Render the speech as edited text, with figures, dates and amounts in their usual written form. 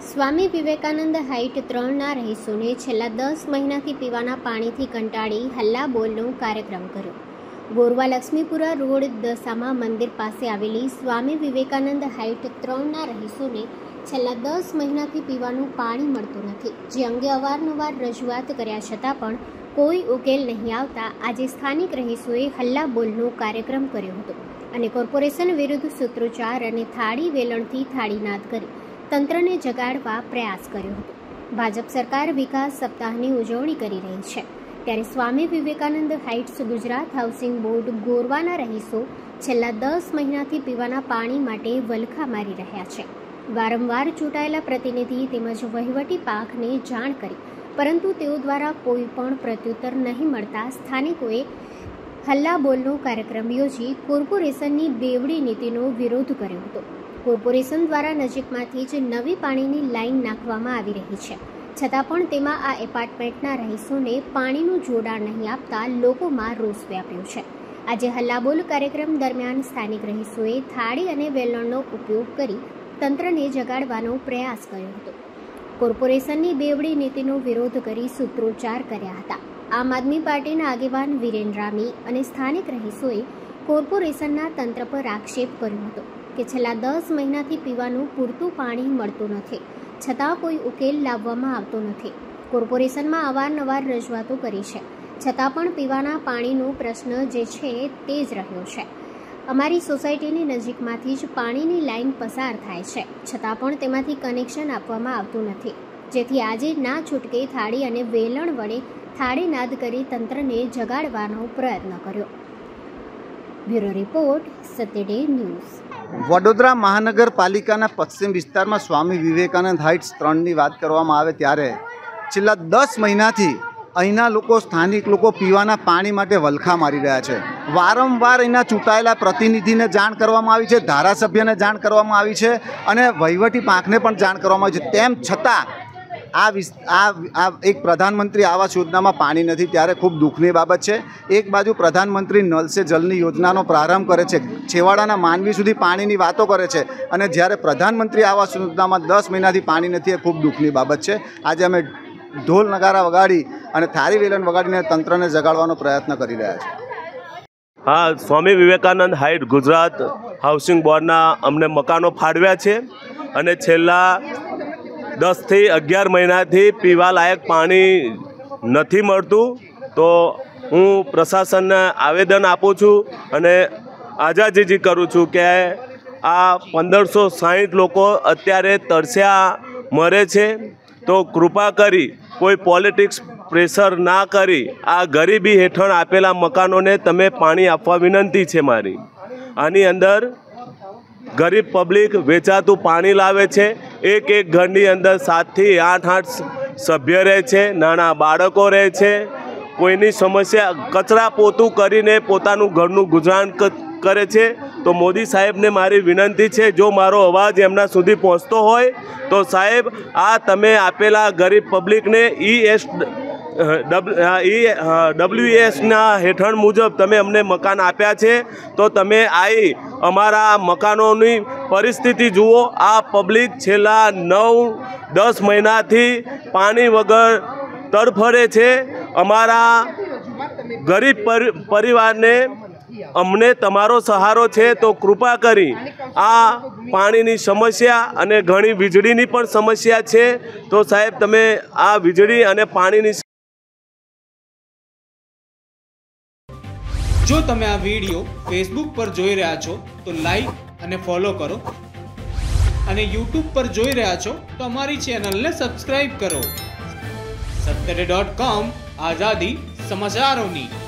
સ્વામી Vivekananda height 3ના રહીશોને છેલ્લા 10 મહિનાથી પીવાના પાણીથી કંટાળી હલ્લાબોલનો કાર્યક્રમ કર્યો. ગોરવા લક્ષ્મીપુરા રોડ દસામા મંદિર પાસે આવેલી સ્વામી વિવેકાનંદ હાઇટ 3ના રહીશોને છેલ્લા 10 મહિનાથી પીવાનું પાણી મળતું નથી, જે અંગે અવારનવાર રજૂઆત કર્યા છતાં પણ કોઈ ઉકેલ નહીં આવતા આજે સ્થાનિક રહીશોએ હલ્લાબોલનો કાર્યક્રમ કર્યો હતો અને કોર્પોરેશન વિરુદ્ધ સૂત્રોચ્ચાર અને થાળી વેલણથી થાળીનાદ કરી તંત્રને જગાડવા પ્રયાસ કર્યો હતો. ભાજપ સરકાર વિકાસ સપ્તાહની ઉજવણી કરી રહી છે, ત્યારે Swami Vivekananda Heights Gujarat Housing Board ગોરવાના રહીશો છેલ્લા 10 મહિનાથી પીવાના પાણી માટે વલખા મારી રહ્યા છે. વારંવાર ચૂંટાયેલા પ્રતિનિધિ તેમજ વહીવટી પાંખને જાણ કરી, પરંતુ તેઓ દ્વારા કોઈ પણ પ્રત્યુત્તર નહીં મળતા સ્થાનિકોએ હલ્લાબોલનો કાર્યક્રમ યોજી કોર્પોરેશનની બેવડી નીતિનો વિરોધ કર્યો હતો. કોર્પોરેશન દ્વારા નજીકમાંથી જ નવી પાણીની લાઇન નાખવામાં આવી રહી છે, છતાં પણ તેમાં આ એપાર્ટમેન્ટના રહીશોને પાણીનું જોડાણ નહીં આપતા લોકોમાં રોષ વ્યાપ્યો છે. આજે હલ્લાબોલ કાર્યક્રમ દરમિયાન સ્થાનિક રહીશોએ થાળી અને વેલણનો ઉપયોગ કરી તંત્રને જગાડવાનો પ્રયાસ કર્યો હતો. કોર્પોરેશનની બેવડી નીતિનો વિરોધ કરી સૂત્રોચ્ચાર કર્યા હતા. આમ આદમી પાર્ટીના આગેવાન વિરેન રામી અને સ્થાનિક રહીશોએ કોર્પોરેશનના તંત્ર પર આક્ષેપ કર્યો હતો કે છેલ્લા 10 મહિનાથી પીવાનું પૂરતું પાણી મળતું નથી, છતાં કોઈ ઉકેલ લાવવામાં આવતો નથી. કોર્પોરેશનમાં અવારનવાર રજૂઆતો કરી છે, છતાં પણ પીવાના પાણીનો પ્રશ્ન જે છે તે જ રહ્યો છે. અમારી સોસાયટીની નજીકમાંથી જ પાણીની લાઇન પસાર થાય છે, છતાં પણ તેમાંથી કનેક્શન આપવામાં આવતું નથી, જેથી આજે ના છૂટકે થાળી અને વેલણ વડે થાળીનાદ કરી તંત્રને જગાડવાનો પ્રયત્ન કર્યો. Bureau report, Satyaday news. Vadodara મહાનગરપાલિકાના પશ્ચિમ વિસ્તારમાં સ્વામી વિવેકાનંદ હાઇટ્સ 3ની વાત કરવામાં આવે ત્યારે છેલ્લા 10 મહિનાથી અહીંના લોકો, સ્થાનિક લોકો પીવાના પાણી માટે વલખા મારી રહ્યા છે. વારંવાર અહીંના ચૂંટાયેલા પ્રતિનિધિને જાણ કરવામાં આવી છે, ધારાસભ્યને જાણ કરવામાં આવી છે અને વહીવટી પાંખને પણ જાણ કરવામાં આવી છે. તેમ છતાં આ એક પ્રધાનમંત્રી આવાસ યોજનામાં પાણી નથી, ત્યારે ખૂબ દુઃખની બાબત છે. એક બાજુ પ્રધાનમંત્રી નલ સે જલની યોજનાનો પ્રારંભ કરે છે, છેવાડાના માનવી સુધી પાણીની વાતો કરે છે, અને જ્યારે પ્રધાનમંત્રી આવાસ યોજનામાં 10 મહિનાથી પાણી નથી, એ ખૂબ દુઃખની બાબત છે. આજે અમે ઢોલ નગારા વગાડી અને થાળી વેલણ વગાડીને તંત્રને જગાડવાનો પ્રયત્ન કરી રહ્યા છીએ. હા, સ્વામી વિવેકાનંદ હાઇટ ગુજરાત હાઉસિંગ બોર્ડના અમને મકાનો ફાળવ્યા છે અને છેલ્લા 10 થી 11 મહિનાથી પીવા લાયક પાણી નથી મળતું. તો હું પ્રશાસનને આવેદન આપું છું અને આજાજી કરું છું કે આ 1560 લોકો અત્યારે તરસ્યા મરે છે, તો કૃપા કરી કોઈ પોલિટિક્સ પ્રેશર ના કરી આ ગરીબી હેઠળ આપેલા મકાનોને તમે પાણી આપવા વિનંતી છે મારી. આની અંદર ગરીબ પબ્લિક વેચાતું પાણી લાવે છે. એક ઘરની અંદર 7 થી 8 સભ્ય રહે છે, નાના બાળકો રહે છે. કોઈની સમસ્યા કચરા પોતું કરીને પોતાનું ઘરનું ગુજરાન કરે છે. તો મોદી સાહેબને મારી વિનંતી છે, જો મારો અવાજ એમના સુધી પહોંચતો હોય તો સાહેબ, આ તમે આપેલા ગરીબ પબ્લિકને WESના હેઠળ મુજબ તમે અમને મકાન આપ્યા છે, તો તમે આવી અમારા મકાનોની પરિસ્થિતિ જુઓ. આ પબ્લિક છેલ્લા 9-10 મહિનાથી પાણી વગર તડફડે છે. અમારા ગરીબ પરિવારને અમને તમારો સહારો છે, તો કૃપા કરી આ પાણીની સમસ્યા અને ઘણી વીજળીની પણ સમસ્યા છે, તો સાહેબ તમે આ વીજળી અને પાણીની. જો તમે આ વિડીયો ફેસબુક પર જોઈ રહ્યા છો તો લાઈક અને ફોલો કરો, અને યુટ્યુબ પર જોઈ રહ્યા છો તો અમારી ચેનલને સબસ્ક્રાઇબ કરો. સત્તરે.com, આઝાદી સમાચારોની.